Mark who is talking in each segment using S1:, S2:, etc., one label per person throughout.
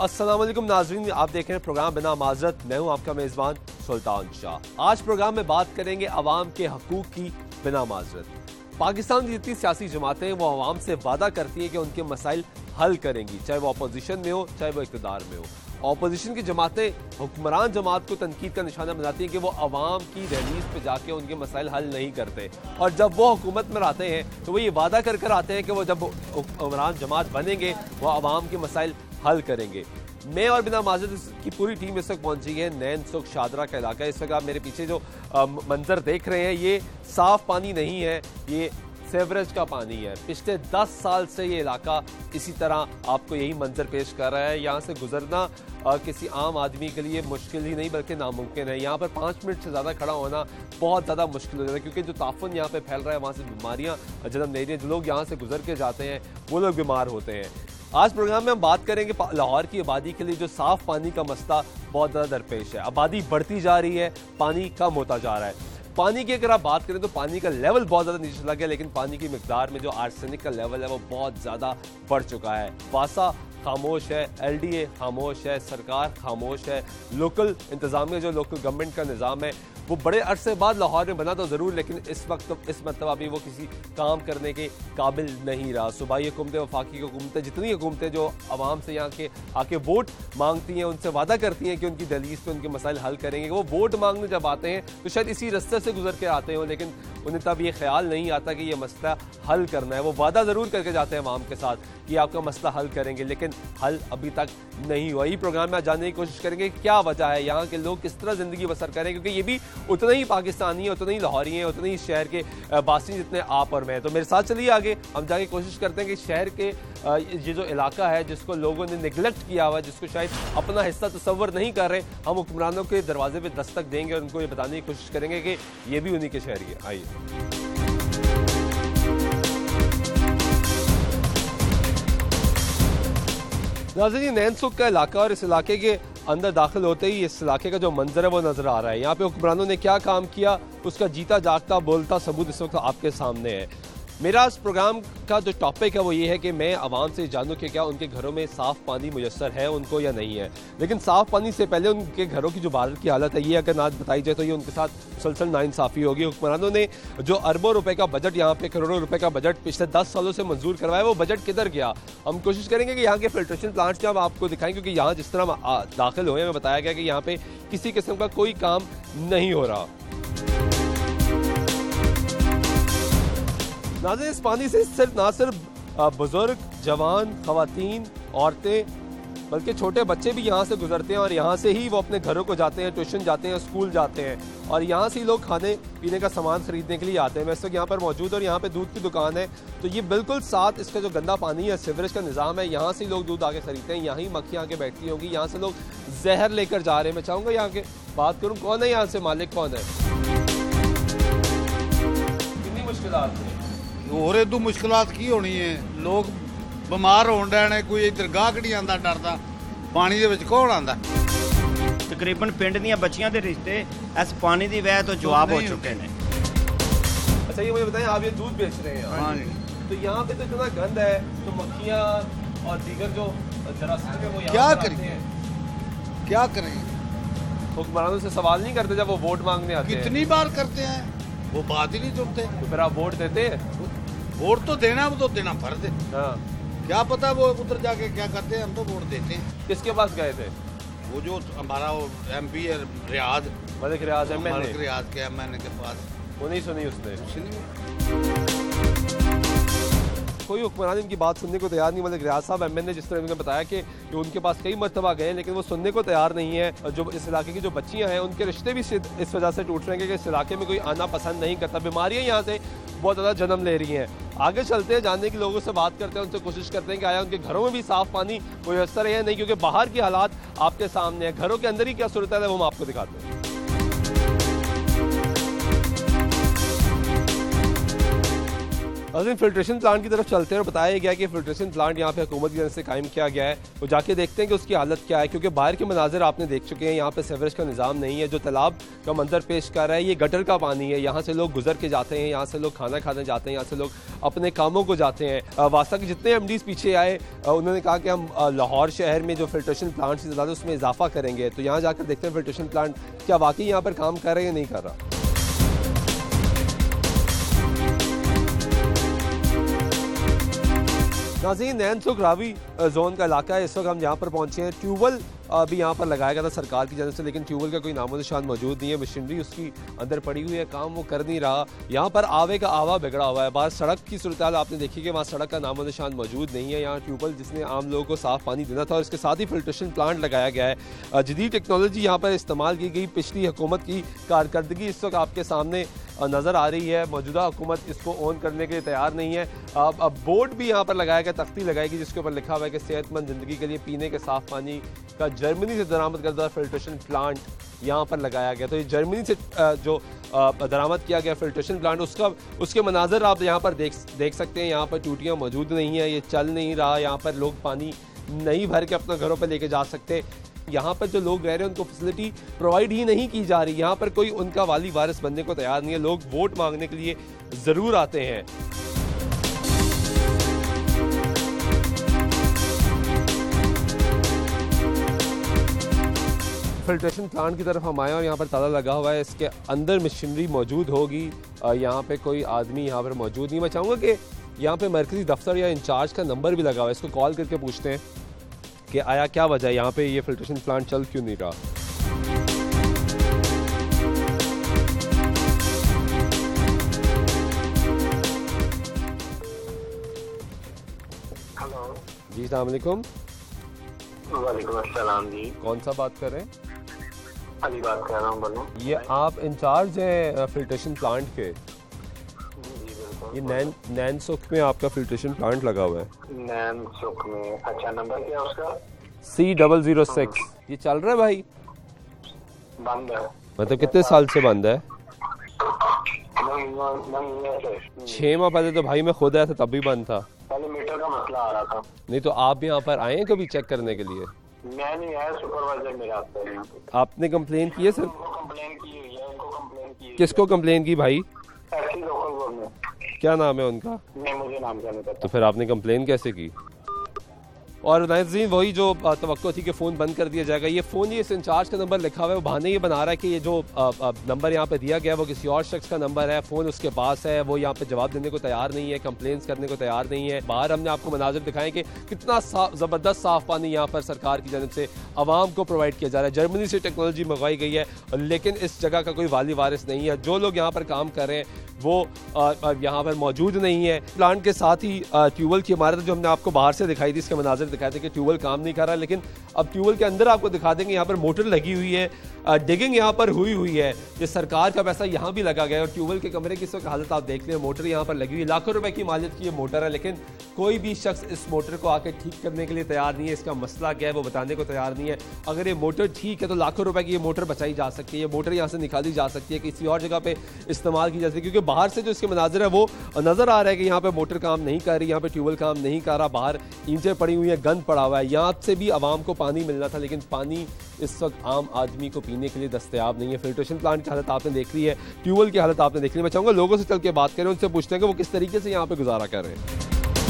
S1: अस्सलाम वालेकुम नाज़रीन, आप देख रहे हैं प्रोग्राम बिना माजरत। मैं हूं आपका मेज़बान सुल्तान शाह। आज प्रोग्राम में बात करेंगे अवाम के हकूक़ की बिना माजरत। पाकिस्तान की जितनी सियासी जमातें हैं वो अवाम से वादा करती हैं कि उनके मसाइल हल करेंगी, चाहे वो अपोजिशन में हो चाहे वो इक़्तिदार में हो। अपोजिशन की जमातें हुक्मरान जमात को तनकीद का निशाना बनाती हैं कि वो अवाम की दहलीज पे जाके उनके मसाइल हल नहीं करते, और जब वो हुकूमत में आते हैं तो वो ये वादा कर कर आते हैं कि वो जब हुक्मरान जमात बनेंगे वो अवाम के मसाइल हल करेंगे। मैं और बिना माजरत की पूरी टीम इस वक्त पहुंची है नैन सुख शादरा का इलाका। इस वक्त आप मेरे पीछे जो मंजर देख रहे हैं ये साफ पानी नहीं है, ये सेवरेज का पानी है। पिछले 10 साल से ये इलाका इसी तरह आपको यही मंजर पेश कर रहा है। यहाँ से गुजरना किसी आम आदमी के लिए मुश्किल ही नहीं बल्कि नामुमकिन है। यहाँ पर 5 मिनट से ज़्यादा खड़ा होना बहुत ज़्यादा मुश्किल हो जाता है, क्योंकि जो ताफुन यहाँ पे फैल रहा है वहाँ से बीमारियाँ जन्म ले रही हैं। जो लोग यहाँ से गुजर के जाते हैं वो लोग बीमार होते हैं। आज प्रोग्राम में हम बात करेंगे लाहौर की आबादी के लिए जो साफ़ पानी का मसला बहुत ज़्यादा दरपेश है। आबादी बढ़ती जा रही है, पानी कम होता जा रहा है। पानी की अगर आप बात करें तो पानी का लेवल बहुत ज़्यादा नीचे चला गया, लेकिन पानी की मिकदार में जो आर्सेनिक का लेवल है वो बहुत ज़्यादा बढ़ चुका है। वासा खामोश है, LDA खामोश है, सरकार खामोश है, लोकल इंतज़ामिया जो लोकल गवर्नमेंट का निज़ाम है वो बड़े अरसे बाद लाहौर में बना तो ज़रूर, लेकिन इस वक्त इस मतलब अभी वो किसी काम करने के काबिल नहीं रहा। सूबाई हुकूमतें, वफाकी हुकूमतें, जितनी हुकूमतें जो आवाम से यहाँ के आके वोट मांगती हैं, उनसे वादा करती हैं कि उनकी दहलीज पे उनके मसाइल हल करेंगे, वो वोट मांगने जब आते हैं तो शायद इसी रास्ते से गुजर के आते हैं, लेकिन उन्हें तब ये ख्याल नहीं आता कि ये मसला हल करना है। वो वादा ज़रूर करके जाते हैं आवाम के साथ कि आपका मसला हल करेंगे, लेकिन हल अभी तक नहीं हुआ। ये प्रोग्राम में आज जानने की कोशिश करेंगे क्या वजह है, यहाँ के लोग किस तरह ज़िंदगी बसर करें, क्योंकि ये भी उतने ही पाकिस्तानी हैं, उतने ही लाहौरी हैं, उतने ही शहर के बासी जितने आप और मैं। तो मेरे साथ चलिए आगे हम जाके कोशिश करते हैं कि शहर के ये जो इलाका है जिसको लोगों ने निगलेक्ट किया हुआ है, जिसको शायद अपना हिस्सा तस्वर नहीं कर रहे, हम हुक्मरानों के दरवाजे पर दस्तक देंगे और उनको ये बताने की कोशिश करेंगे कि ये भी उन्हीं के शहरी है। आइए नाज़रीन, नैन सुख का इलाका और इस इलाके के अंदर दाखिल होते ही इस इलाके का जो मंजर है वो नजर आ रहा है। यहाँ पे हुक्मरानों ने क्या काम किया उसका जीता जागता बोलता सबूत इस वक्त आपके सामने है। मेरा इस प्रोग्राम का जो टॉपिक है वो ये है कि मैं आवाम से जानूं कि क्या उनके घरों में साफ़ पानी मुयस्सर है उनको या नहीं है। लेकिन साफ़ पानी से पहले उनके घरों की जो भारत की हालत है ये अगर ना बताई जाए तो ये उनके साथ मुसलसल नाइंसाफ़ी होगी। हुक्मरानों ने जो अरबों रुपए का बजट, यहाँ पे करोड़ों रुपए का बजट पिछले 10 सालों से मंजूर करवाया, वो बजट किधर गया। हम कोशिश करेंगे कि यहाँ के फिल्ट्रेशन प्लांट्स जब आपको दिखाएं, क्योंकि यहाँ जिस तरह दाखिल हुए हमें बताया गया कि यहाँ पे किसी किस्म का कोई काम नहीं हो रहा। नाज़रीन, इस पानी से ना सिर्फ बुजुर्ग, जवान, खवातीन, औरतें बल्कि छोटे बच्चे भी यहाँ से गुजरते हैं और यहाँ से ही वो अपने घरों को जाते हैं, ट्यूशन जाते हैं, स्कूल जाते हैं और यहाँ से ही लोग खाने पीने का सामान खरीदने के लिए आते हैं। मैं इस वक्त यहाँ पर मौजूद और यहाँ पे दूध की दुकान है, तो ये बिल्कुल साथ इसका जो गंदा पानी है, सीवरेज का निज़ाम है, यहाँ से ही लोग दूध आके खरीदते हैं, यहाँ ही मक्खियाँ आके बैठती होंगी, यहाँ से लोग जहर लेकर जा रहे हैं। मैं चाहूँगा यहाँ के बात करूँ, कौन है यहाँ से, मालिक कौन है, कितनी मुश्किलात है
S2: होर इदू मुश्किलात की होनी है। लोग बीमार होण डे ने, कोई इधर गाहक नहीं आंदा डरदा, पानी दे विच कौन आंदा।
S3: तकरीबन पिंड दीयां बच्चियां दे रिश्ते इस पानी दी वजह तो जवाब हो चुके हैं।
S1: अच्छा, ये मुझे बताएं, आप ये दूध बेच रहे हैं,
S2: हाँ जी,
S1: तो यहाँ पे तो इतना गंद है, तो मक्खियाँ और दीगर जो जरासीम है वो
S2: क्या
S1: यहाँ
S2: करें, क्या करें।
S1: हुक्मरानों से सवाल नहीं करते जब वो वोट मांगने आते हैं?
S2: कितनी बार करते हैं, वो बात ही नहीं सुनते।
S1: तो फिर आप वोट देते हैं?
S2: वोट तो देना, वो तो देना फर्ज है।
S1: हाँ,
S2: क्या पता वो उधर जाके क्या करते हैं, हम तो वोट देते हैं।
S1: किसके पास गए थे?
S2: वो जो हमारा वो MP है रियाज,
S1: मलिक रियाज MNA,
S2: मलिक रियाज के MNA के पास।
S1: वो नहीं सुनी उसने?
S2: उसने
S1: कोई हुक्मरान इनकी बात सुनने को तैयार नहीं। मलिक रियाज साहब MNA जिस तरह उन्होंने बताया कि उनके पास कई मरतबा गए लेकिन वो सुनने को तैयार नहीं है। जो इस इलाके की जो बच्चियां हैं उनके रिश्ते भी इस वजह से टूट रहे हैं कि इस इलाके में कोई आना पसंद नहीं करता। बीमारियां यहाँ से बहुत ज़्यादा जन्म ले रही हैं। आगे चलते हैं, जानने के लोगों से बात करते हैं, उनसे कोशिश करते हैं कि आया उनके घरों में भी साफ़ पानी मुयस्सर है या नहीं, क्योंकि बाहर की हालात आपके सामने है, घरों के अंदर ही क्या सूरत है वो हम आपको दिखाते हैं। अजीम फिल्ट्रेशन प्लांट की तरफ चलते हैं और बताया गया कि फिल्ट्रेशन प्लांट यहाँ पे हुकूमत की तरफ से कायम किया गया है। वो जाके देखते हैं कि उसकी हालत क्या है, क्योंकि बाहर के मनाजिर आपने देख चुके हैं। यहाँ पे सीवरेज का निज़ाम नहीं है। जो तालाब का मंजर पेश कर रहा है ये गटर का पानी है। यहाँ से लोग गुजर के जाते हैं, यहाँ से लोग खाना खाने जाते हैं, यहाँ से लोग अपने कामों को जाते हैं। वास्ता के जितने MDs पीछे आए उन्होंने कहा कि हम लाहौर शहर में जो फिल्ट्रेशन प्लांट की ज़्यादा उसमें इजाफा करेंगे। तो यहाँ जाकर देखते हैं फिल्ट्रेशन प्लांट क्या वाकई यहाँ पर काम कर रहे हैं या नहीं कर रहा। नाज़रीन, नैन सुख रावी जोन का इलाका है। इस वक्त हम यहाँ पर पहुँचे हैं। ट्यूबवेल भी यहाँ पर लगाया गया था सरकार की जानब से, लेकिन ट्यूबवेल का कोई नामो निशान मौजूद नहीं है। मशीनरी उसकी अंदर पड़ी हुई है, काम वो कर नहीं रहा। यहाँ पर आवे का आवा बिगड़ा हुआ है। बाहर सड़क की सूरत आपने देखी कि वहाँ सड़क का नामो निशान मौजूद नहीं है। यहाँ ट्यूबवेल जिसने आम लोगों को साफ़ पानी देना था और इसके साथ ही फिल्ट्रेशन प्लांट लगाया गया है। जदीद टेक्नोलॉजी यहाँ पर इस्तेमाल की गई। पिछली हुकूमत की कारकर्दगी इस वक्त आपके सामने नज़र आ रही है। मौजूदा हुकूमत इसको ऑन करने के लिए तैयार नहीं है। अब बोर्ड भी यहाँ पर लगाया गया, तख्ती लगाएगी जिसके ऊपर लिखा हुआ है कि सेहतमंद ज़िंदगी के लिए पीने के साफ़ पानी का जर्मनी से दरामद करदा फिल्ट्रेशन प्लांट यहाँ पर लगाया गया। तो ये जर्मनी से जो दरामद किया गया फिल्ट्रेशन प्लांट उसके मनाजर आप यहाँ पर देख सकते हैं। यहाँ पर टूटियाँ मौजूद नहीं है, ये चल नहीं रहा। यहाँ पर लोग पानी नहीं भर के अपने घरों पर लेके जा सकते। यहाँ पर जो लोग रह रहे हैं उनको फैसिलिटी प्रोवाइड ही नहीं की जा रही। यहाँ पर कोई उनका वाली वारिस बनने को तैयार नहीं है। लोग वोट मांगने के लिए ज़रूर आते हैं। फिल्ट्रेशन प्लांट की तरफ हम आए और यहाँ पर ताला लगा हुआ है। इसके अंदर मशीनरी मौजूद होगी। यहाँ पे कोई आदमी यहाँ पर मौजूद नहीं। मैं चाहूँगा कि यहाँ पे मरकज़ी दफ्तर या इंचार्ज का नंबर भी लगा हुआ है, इसको कॉल करके पूछते हैं कि आया क्या वजह है, यहाँ पे ये फिल्ट्रेशन प्लांट चल क्यों नहीं रहा।
S4: हेलो
S1: जी, अस्सलाम वालेकुम।
S4: वालेकुम अस्सलाम जी।
S1: कौन सा बात कर रहे हैं?
S4: अली बात कर रहा हूँ, बोलो।
S1: ये आप इंचार्ज हैं फिल्ट्रेशन प्लांट के?
S4: जी बिल्कुल।
S1: ये नैन सुख में आपका फिल्ट्रेशन प्लांट लगा हुआ है।
S4: नैन सुख में? अच्छा, नंबर क्या है उसका?
S1: C006। ये चल रहा है भाई?
S4: बंद है।
S1: मतलब कितने साल से बंद है? 6 माह पहले तो भाई मैं खुद आया था, तब भी बंद था।
S4: पहले मीटर का मसला आ रहा था।
S1: नहीं तो आप यहाँ पर आए हैं कभी चेक करने के लिए?
S4: मैं नहीं आया, सुपरवाइजर मेरा आता है यहाँ पे।
S1: आपने कंप्लेन की है सर?
S4: उनको कंप्लेन की हुई है, उनको कंप्लेन की हुई है।
S1: किसको कंप्लेन की भाई?
S4: ऐसी लोकल गवर्नमेंट।
S1: क्या नाम है उनका?
S4: नहीं, मुझे नाम क्या नहीं पता।
S1: तो फिर आपने कंप्लेन कैसे की? और नाज़रीन, वही जो तवक्को थी कि फ़ोन बंद कर दिया जाएगा, ये फ़ोन, ये इस इंचार्ज का नंबर लिखा हुआ है। वो बहाने ये बना रहा है कि ये जो नंबर यहाँ पे दिया गया है वो किसी और शख्स का नंबर है। फ़ोन उसके पास है, वो यहाँ पे जवाब देने को तैयार नहीं है, कंप्लेंट्स करने को तैयार नहीं है। बाहर हमने आपको मनाजिर दिखाएं कि कितना ज़बरदस्त साफ़ पानी यहाँ पर सरकार की जानब से आवाम को प्रोवाइड किया जा रहा है। जर्मनी से टेक्नोलॉजी मंगवाई गई है, लेकिन इस जगह का कोई वाली वारिस नहीं है। जो लोग यहाँ पर काम कर रहे हैं वो यहाँ पर मौजूद नहीं है। प्लांट के साथ ही ट्यूबवेल की इमारत जो हमने आपको बाहर से दिखाई थी, इसके मनाजिर दिखाए थे कि ट्यूबवेल काम नहीं कर रहा, लेकिन अब ट्यूबवेल के अंदर आपको दिखा देंगे यहाँ पर मोटर लगी हुई है। डिगिंग यहाँ पर हुई है। ये सरकार का पैसा यहाँ भी लगा गया है। और ट्यूबवेल के कमरे की इस वक्त हालत आप देख लें, मोटर यहाँ पर लगी हुई है। लाखों रुपए की मालियत की ये मोटर है, लेकिन कोई भी शख्स इस मोटर को आके ठीक करने के लिए तैयार नहीं है। इसका मसला क्या है वो बताने को तैयार नहीं है। अगर ये मोटर ठीक है तो लाखों रुपए की ये मोटर बचाई जा सकती है। ये मोटर यहाँ से निकाली जा सकती है, किसी और जगह पे इस्तेमाल की जा सकती है, क्योंकि बाहर से जो इसके मनाजिर है वो नज़र आ रहा है कि यहाँ पे मोटर काम नहीं कर रही, यहाँ पे ट्यूबवेल काम नहीं कर रहा। बाहर ईंटें पड़ी हुई हैं, गंद पड़ा हुआ है। यहाँ से भी आवाम को पानी मिलना था, लेकिन पानी इस वक्त आम आदमी को पीने के लिए दस्तयाब नहीं है। फिल्ट्रेशन प्लांट की हालत आपने देख ली है, ट्यूबवेल की हालत आपने देख ली। मैं चाहूँगा लोगों से चल के बात करें, उनसे पूछते हैं कि वो किस तरीके से यहाँ पे गुजारा कर रहे हैं।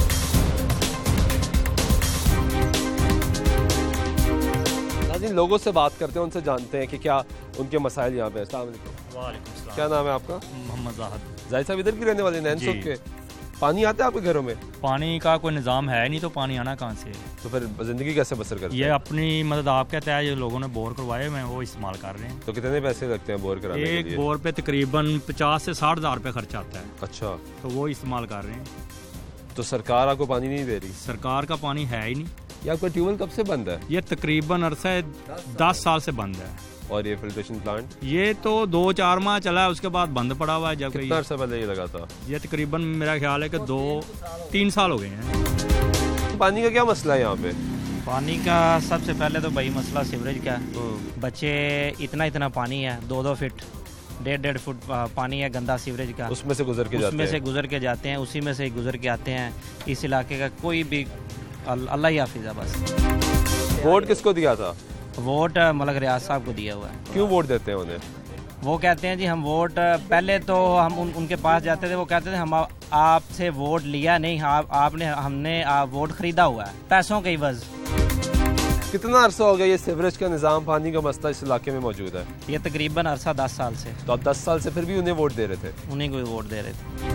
S1: लोगों से बात करते हैं, उनसे जानते हैं कि क्या उनके मसाइल यहाँ पे। अस्सलाम वालेकुम। क्या नाम है आपका?
S5: मोहम्मद जाहिद।
S1: जाहिद साहब इधर की रहने वाले नैन सुख के? पानी आता है आपके घरों में?
S5: पानी का कोई निज़ाम है नहीं, तो पानी आना कहाँ से?
S1: तो फिर ज़िंदगी कैसे बसर करते हैं?
S5: ये अपनी मदद आप कहते हैं, जो लोगों ने बोर करवाए हुए हैं वो इस्तेमाल कर रहे हैं।
S1: तो कितने पैसे लगते हैं बोर कराने के लिए?
S5: एक बोर पे तकरीबन 50 से 60 हज़ार रुपये खर्चा आता है।
S1: अच्छा,
S5: तो वो इस्तेमाल कर रहे हैं।
S1: तो सरकार आपको पानी नहीं दे रही?
S5: सरकार का पानी है ही नहीं।
S1: या आपका ट्यूबवेल कब से बंद है?
S5: ये तकरीबन अरसा 10 साल से बंद है।
S1: और ये फिल्ट्रेशन प्लांट?
S5: ये तो 2-4 माह चला है, उसके बाद बंद पड़ा हुआ है। जब
S1: कितना अरसा पहले ये लगा था?
S5: ये तकरीबन मेरा ख्याल है कि 2-3 साल हो गए हैं।
S1: पानी का क्या मसला है यहाँ पे?
S6: पानी का सबसे पहले तो भाई मसला सीवरेज का है। बच्चे इतना पानी है 2-2 फीट 1.5 फुट पानी है गंदा सीवरेज का,
S1: उसमें से गुजर के जाते
S6: उसमें
S1: हैं।
S6: से गुजर के जाते हैं, उसी में से गुजर के आते हैं। इस इलाके का कोई भी अल्लाह ही हाफिज़ है बस।
S1: वोट किसको दिया था?
S6: वोट मलक रियाज साहब को दिया हुआ है।
S1: क्यों वोट देते हैं उन्हें?
S6: वो कहते हैं जी हम वोट, पहले तो हम उनके पास जाते थे, वो कहते थे हम आपसे वोट लिया नहीं, हमने वोट खरीदा हुआ है पैसों के इवज़।
S1: कितना अरसा हो गया ये सीवरेज का निज़ाम, पानी का मसला इस इलाके में मौजूद है?
S6: ये तकरीबन अरसा 10 साल से।
S1: तो आप 10 साल से फिर भी उन्हें वोट दे रहे थे?
S6: उन्हीं को वोट दे रहे थे।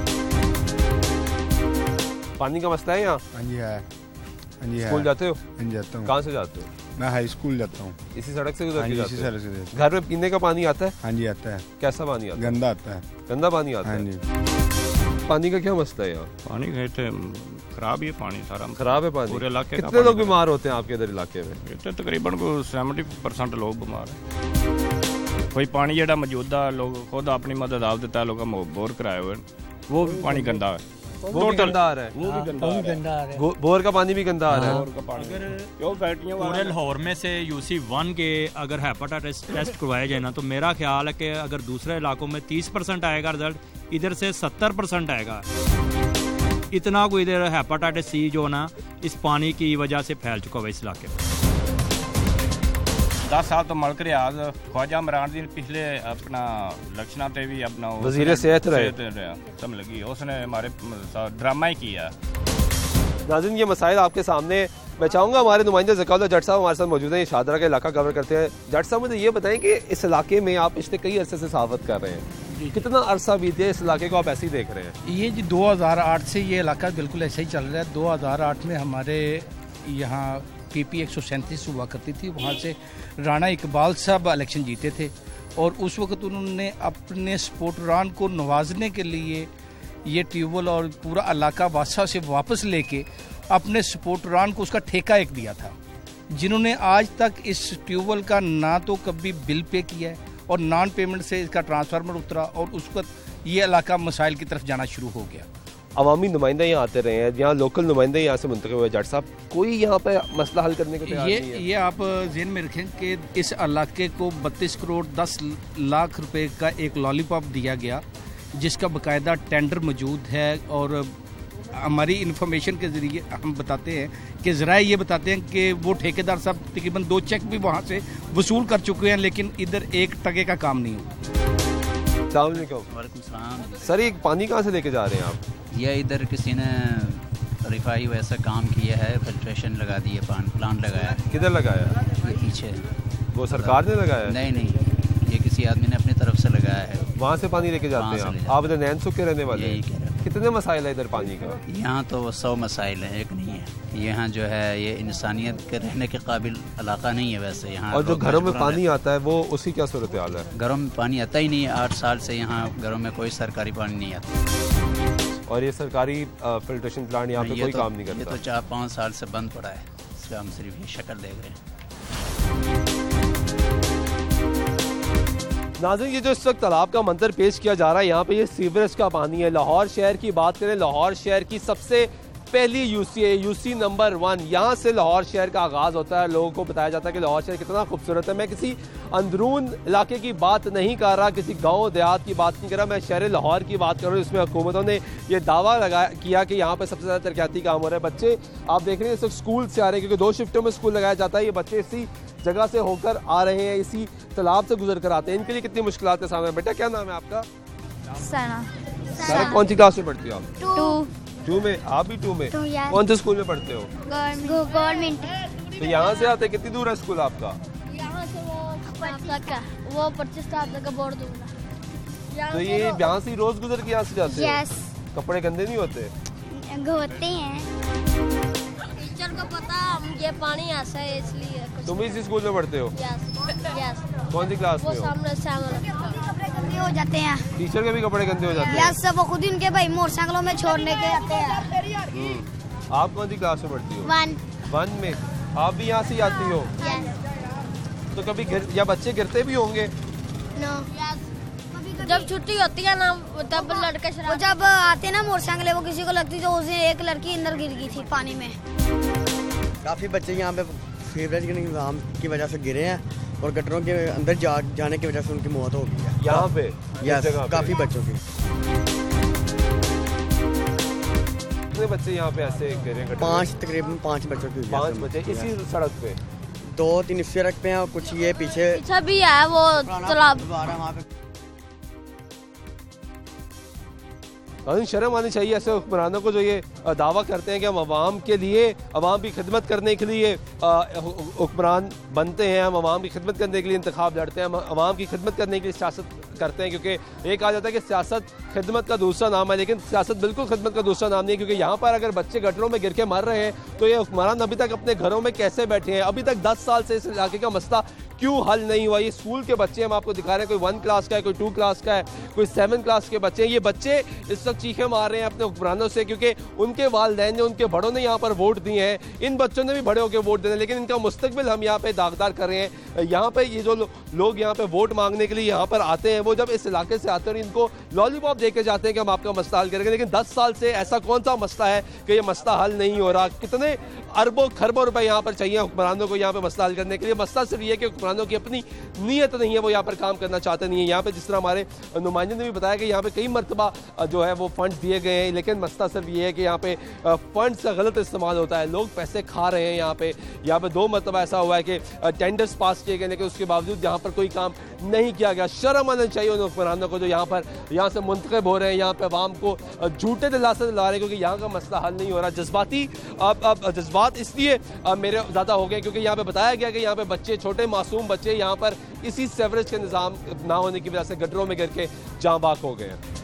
S1: पानी का मसला है यहाँ?
S7: हाँ जी है, हाँ जी है।
S1: स्कूल जाते हो?
S7: हाँ जाता हूँ।
S1: कहाँ से जाते हो?
S7: मैं हाई स्कूल जाता हूँ।
S1: इसी सड़क से गुजर
S7: हाँ
S1: के
S7: जी,
S1: जाते
S7: इसी
S1: हो?
S7: सड़क से जाता हूँ।
S1: घर में पीने का पानी आता है?
S7: हाँ जी आता है।
S1: कैसा पानी आता है?
S7: गंदा आता है।
S1: गंदा पानी आता
S7: हाँ
S1: है?
S7: जी।
S1: पानी का क्या मसला है यहाँ?
S5: पानी कहते खराब ही है, पानी सारा
S1: खराब है पानी?
S5: पूरे इलाके का
S1: कितने लोग
S5: पानी
S1: बीमार होते हैं आपके इधर इलाके में?
S5: इतने तकरीबन 70% लोग बीमार हैं। कोई पानी जेड़ा मौजूदा लोग खुद अपनी मदद आप देता है, लोग बोर कराए हुए वो भी पानी गंदा है।
S1: वो भी गंदा आ रहा है?
S5: वो भी गंदा आ रहा है।
S1: बोर का पानी भी गंदा आ रहा है?
S5: बोर का पानी क्यों फैक्ट्रियों पूरे लाहौर में से UC1 के अगर हेपेटाइटिस टेस्ट करवाया जाए ना, तो मेरा ख्याल है कि अगर दूसरे इलाकों में 30% आएगा रिजल्ट, इधर से 70% आएगा। इतना कोई इधर हेपेटाइटिस C जो ना इस पानी की वजह से फैल चुका हुआ इस इलाके में।
S3: 10 साल तो मलक रियाज ख्वाजा इमरान दी पिछले अपना लक्षणा ते भी अपना
S1: वजीर सेहत रहे।
S3: सम लगी, उसने हमारे साथ ड्रामा ही किया।
S1: नाज़रीन, ये मसाइल आपके सामने मैं चाहूँगा हमारे नुमाइंदे ज़काउल्लाह जट साहब हमारे साथ मौजूद हैं, ये शाहदरा का इलाका कवर करते हैं। जट साहब मुझे ये बताएं कि इस इलाके में आप पिछले कई अरसे से सहाफ़त कर रहे हैं, कितना अरसा बीत गया इस इलाके को आप ऐसे ही देख रहे हैं?
S8: ये जी 2008 से ये इलाका बिल्कुल ऐसे ही चल रहा है। 2008 में हमारे यहाँ PP 137 हुआ करती थी, वहाँ से राणा इकबाल साहब इलेक्शन जीते थे और उस वक्त उन्होंने अपने सपोर्टरान को नवाजने के लिए ये ट्यूबवेल और पूरा इलाका बादशाह से वापस लेके अपने सपोर्टरान को उसका ठेका एक दिया था, जिन्होंने आज तक इस ट्यूबवेल का ना तो कभी बिल पे किया है और नॉन पेमेंट से इसका ट्रांसफार्मर उतरा और उस वक्त ये इलाका मसाइल की तरफ जाना शुरू हो गया।
S1: अवामी नुमाइंदे यहाँ आते रहे हैं, यहाँ लोकल नुमाइंदे यहाँ से मुंतखब हुए, जट साहब कोई यहाँ पे मसला हल करने को तैयार नहीं है?
S8: ये आप ज़हन में रखें कि इस इलाके को 32 करोड़ 10 लाख रुपए का एक लॉलीपॉप दिया गया, जिसका बाकायदा टेंडर मौजूद है और हमारी इंफॉर्मेशन के ज़रिए हम बताते हैं कि ज़रा ये बताते हैं कि वो ठेकेदार साहब तकरीबन 2 चेक भी वहाँ से वसूल कर चुके हैं, लेकिन इधर 1 टके का काम नहीं हुआ।
S1: वालेकुम सर, ये पानी कहाँ से लेके जा रहे हैं आप?
S9: यह इधर किसी ने रिफाई वैसा काम किया है, फिल्ट्रेशन लगा दिए, प्लांट लगाया है।
S1: किधर लगाया?
S9: ये पीछे।
S1: वो सरकार ने लगाया?
S9: नहीं, ये किसी आदमी ने अपनी तरफ से लगाया है।
S1: वहाँ से पानी लेके जाते हैं आप इधर नैन सुख के रहने वाले?
S9: यही कह रहे हैं।
S1: कितने मसाइल है इधर पानी का?
S9: यहाँ तो 100 मसाइल हैं, एक नहीं है। यहाँ जो है ये इंसानियत के रहने के काबिल इलाका नहीं है वैसे यहाँ।
S1: और जो घरों में पानी आता है वो उसकी क्या सूरत हाल है?
S9: घरों में पानी आता ही नहीं है, 8 साल से यहाँ घरों में कोई सरकारी पानी नहीं आता।
S1: और ये सरकारी फिल्ट्रेशन प्लांट यहाँ पे कोई काम नहीं करता?
S9: ये तो 4-5 साल से बंद पड़ा है, इसका हम सिर्फ ये शक्ल देख रहे हैं।
S1: नाज़रीन, ये जो इस वक्त तालाब का मंजर पेश किया जा रहा है, यहाँ पे ये सीवरेज का पानी है। लाहौर शहर की बात करें, लाहौर शहर की सबसे पहली UC नंबर 1, यहाँ से लाहौर शहर का आगाज़ होता है। लोगों को बताया जाता है कि लाहौर शहर कितना खूबसूरत है। मैं किसी अंदरून इलाके की बात नहीं कर रहा, किसी गांव देहात की बात नहीं कर रहा, मैं शहर लाहौर की बात कर रहा हूँ, जिसमें हुकूमतों ने ये दावा किया कि यहाँ पर सबसे ज़्यादा तरक्याती काम हो रहा है। बच्चे आप देख रहे हैं इस वक्त स्कूल से आ रहे हैं, क्योंकि 2 शिफ्टों में स्कूल लगाया जाता है। ये बच्चे इसी जगह से होकर आ रहे हैं, इसी तालाब से गुजर कर आते हैं। इनके लिए कितनी मुश्किलात के सामने? बेटा क्या नाम है आपका?
S10: सना।
S1: कौन सी क्लास में पढ़ती हो आप?
S10: 2
S1: में? आप भी 2 में?
S10: यार।
S1: कौन से स्कूल में पढ़ते हो?
S10: गवर्नमेंट।
S1: तो यहाँ से आते कितनी दूर है स्कूल आपका?
S10: यहाँ से वो 25 का बोर्ड दूंगा।
S1: तो ये यहाँ से रोज गुजर के यहाँ से जाते हैं? कपड़े गंदे नहीं होते?
S10: होते हैं। टीचर को पता ये पानी ऐसा है इसलिए।
S1: तुम इसी स्कूल में पढ़ते हो?
S10: यस।
S1: कौन सी क्लास में हो?
S10: सामने गंदे हो जाते हैं।
S1: टीचर के भी कपड़े गंदे हो जाते हैं?
S10: यस, वो खुद इनके भाई मोटरसाइकिलों में छोड़ने के आते हैं।
S1: आप कौन सी क्लास में पढ़ती हो?
S10: 1
S1: में। आप भी यहाँ से आती हो? तो कभी या बच्चे गिरते भी होंगे?
S10: नो। जब छुट्टी होती है ना तब लड़के जब आते ना मोटरसाइकिल, वो किसी को लगती तो उसने एक लड़की अंदर गिर गई थी पानी में।
S11: काफ़ी बच्चे यहाँ पे सीवरेज के निज़ाम की वजह से गिरे हैं और गटरों के अंदर जाने की वजह से उनकी मौत हो गई है।
S1: यहाँ पे
S11: यस, काफ़ी बच्चों की।
S1: कितने बच्चे यहाँ पे ऐसे गिरे हैं?
S11: तकरीबन 5 बच्चों की।
S1: 5 बच्चे इसी सड़क पे?
S11: 2-3 इस सड़क पे हैं और कुछ ये पीछे
S10: भी है वो तालाब।
S1: शर्म आनी चाहिए ऐसे हुक्मरानों को जो ये दावा करते हैं कि हम आवाम के लिए, आवाम की खिदमत करने के लिए हुक्मरान बनते हैं, हम आवाम की खिदमत करने के लिए इंतखाब लड़ते हैं, हम आवाम की खिदमत करने के लिए सियासत करते हैं। क्योंकि एक कहा जाता है कि सियासत खिदमत का दूसरा नाम है, लेकिन सियासत बिल्कुल खिदमत का दूसरा नाम नहीं है। क्योंकि यहाँ पर अगर बच्चे गटरों में गिर के मर रहे हैं तो ये हुक्मरान अभी तक अपने घरों में कैसे बैठे हैं? अभी तक 10 साल से इस इलाके का मसला क्यों हल नहीं हुआ? ये स्कूल के बच्चे हम आपको दिखा रहे हैं, कोई 1 क्लास का है, कोई 2 क्लास का है, कोई 7 क्लास के बच्चे हैं। ये बच्चे इस वक्त चीखें मार रहे हैं अपने हुक्मरानों से, क्योंकि उनके वालिदैन ने, उनके बड़ों ने यहाँ पर वोट दिए हैं। इन बच्चों ने भी बड़े होकर वोट देने, लेकिन इनका मुस्तकबिल हम यहाँ पे दागदार कर रहे हैं। यहाँ पे ये जो लोग यहाँ पे वोट मांगने के लिए यहाँ पर आते हैं, वो जब इस इलाके से आते हैं और इनको लॉलीपॉप देके जाते हैं कि हम आपका मसला हल करेंगे, लेकिन 10 साल से ऐसा कौन सा मसला है कि ये मसला हल नहीं हो रहा? कितने अरबों खरबों रुपए यहाँ पर चाहिए हुक्मरानों को यहाँ पे मसला हल करने के लिए? मसला सिर्फ ये कि हुक्मरानों की अपनी नीयत नहीं है, वो यहाँ पर काम करना चाहते नहीं है। यहाँ पे जिस तरह हमारे नुमाइंदे ने भी बताया कि यहाँ पे कई मरतबा जो है वो फंड दिए गए हैं, लेकिन मसला सिर्फ ये है कि यहाँ पे फंड्स का गलत इस्तेमाल होता है, लोग पैसे खा रहे हैं। यहाँ पे 2 मरतबा ऐसा हुआ है कि टेंडर्स पास किए गए, लेकिन उसके बावजूद यहाँ पर कोई काम नहीं किया गया। शर्म आना चाहिए उन हुक्मरानों को जो यहाँ से मुंतखब हो रहे हैं, यहाँ पे अवाम को झूठे दिलासे दिला रहे हैं, क्योंकि यहाँ का मसला हल नहीं हो रहा। जज्बात इसलिए मेरे ज़्यादा हो गए क्योंकि यहाँ पे बताया गया कि यहाँ पे बच्चे, छोटे मासूम बच्चे यहाँ पर इसी सेवरेज के निज़ाम ना होने की वजह से गटरों में गिर के जाँ बाक हो गए हैं।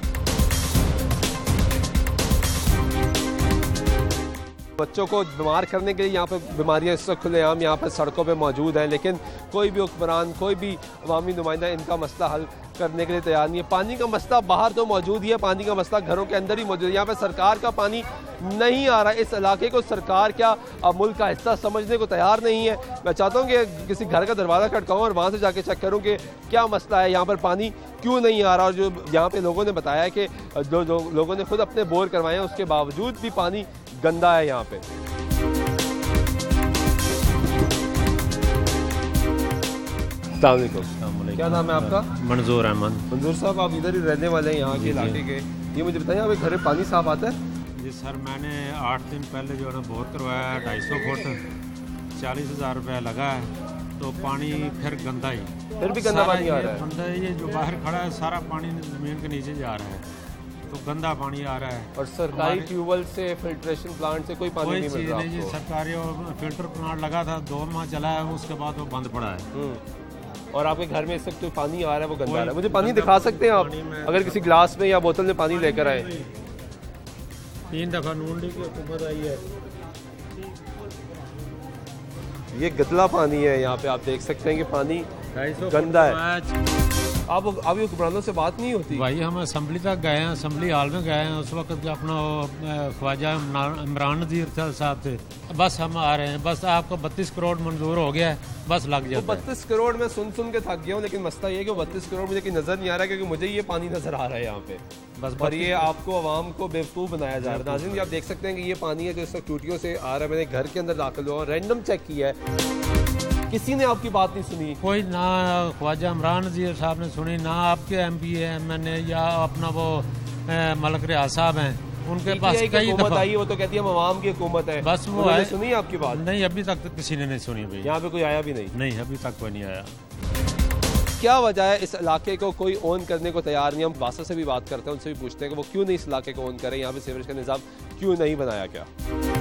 S1: बच्चों को बीमार करने के लिए यहाँ पे बीमारियाँ इस वक्त खुलेआम यहाँ पर सड़कों पे मौजूद हैं, लेकिन कोई भी हुक्मरान, कोई भी अवामी नुमाइंदा इनका मसला हल करने के लिए तैयार नहीं है। पानी का मसला बाहर तो मौजूद ही है, पानी का मसला घरों के अंदर ही मौजूद है। यहाँ पे सरकार का पानी नहीं आ रहा है। इस इलाके को सरकार क्या मुल्क का हिस्सा समझने को तैयार नहीं है। मैं चाहता हूँ कि किसी घर का दरवाज़ा खटकाऊँ और वहाँ से जाके चेक करूँ कि क्या मसला है, यहाँ पर पानी क्यों नहीं आ रहा। और जो यहाँ पे लोगों ने बताया कि जो लोगों ने खुद अपने बोर करवाए हैं, उसके बावजूद भी पानी गंदा है यहाँ पे। क्या नाम है आपका?
S12: मंजूर अहमद।
S1: मंजूर साहब, आप इधर ही रहने वाले हैं यहाँ के इलाके के। ये मुझे बताइए, यहाँ पे घर में पानी साफ आता है?
S12: जी सर, मैंने 8 दिन पहले जो है ना बोर करवाया है, 250 फुट, 40,000 रुपया लगा है, तो पानी फिर गंदा ही,
S1: फिर भी गंदा पानी आ रहा है।
S12: गंदा ये जो बाहर खड़ा है सारा पानी जमीन के नीचे जा रहा है, तो गंदा पानी आ रहा है।
S1: और सरकारी ट्यूबवेल से, फिल्ट्रेशन प्लांट से कोई पानी नहीं मिल रहा?
S12: कोई चीज़ नहीं, सरकारी और फिल्टर प्लांट लगा था, 2 माह चला है, उसके बाद वो बंद पड़ा है।
S1: और आपके घर में इस वक्त जो पानी आ रहा है वो गंदा आ रहा है। मुझे पानी दिखा सकते हैं आप, अगर किसी गिलास में या बोतल में पानी लेकर आए?
S12: 3 दफ़ा नून लीग की हुकूमत आई है।
S1: ये गंदा पानी है, यहाँ पे आप देख सकते हैं कि पानी गंदा है। आप अभी हुक्मरानों से बात नहीं होती?
S12: भाई हम असम्बली तक गए हैं, असम्बली हॉल में गए हैं, उस वक्त अपना ख्वाजा इमरान नज़ीर साहब थे, बस हम आ रहे हैं, बस आपको 32 करोड़ मंजूर हो गया है, बस लग जाता है।
S1: 32 करोड़ में सुन के थक गया हूँ, लेकिन मसला ये है कि 32 करोड़ मुझे कहीं नजर नहीं आ रहा, क्योंकि मुझे ये पानी नजर आ रहा है यहाँ पे बस। और ये आपको आवाम को बेवकूफ़ बनाया जा रहा है। नाज़रीन, आप देख सकते हैं कि ये पानी है जो इस वक्त टूटियों से आ रहा है। मैंने घर के अंदर दाखिल हुआ, रैंडम चेक किया है, किसी ने आपकी बात नहीं सुनी।
S12: कोई ना ख्वाजा इमरान नज़ीर साहब ने सुनी, ना आपके MP MNA या अपना वो मलक रियाज साहब हैं, उनके पास कई
S1: हुकूमत आई, वो तो कहती है हम आवाम की हुकूमत है,
S12: बस वो है।
S1: सुनी आपकी बात?
S12: नहीं, अभी तक तो किसी ने नहीं सुनी भाई।
S1: यहाँ पे कोई आया भी नहीं?
S12: नहीं, अभी तक कोई नहीं आया।
S1: क्या वजह है इस इलाके को कोई ओन करने को तैयार नहीं? हम बासा से भी बात करते हैं, उनसे भी पूछते हैं कि वो क्यों नहीं इस इलाके को ओन करें, यहाँ पे सीवरेज का निज़ाम क्यों नहीं बनाया गया।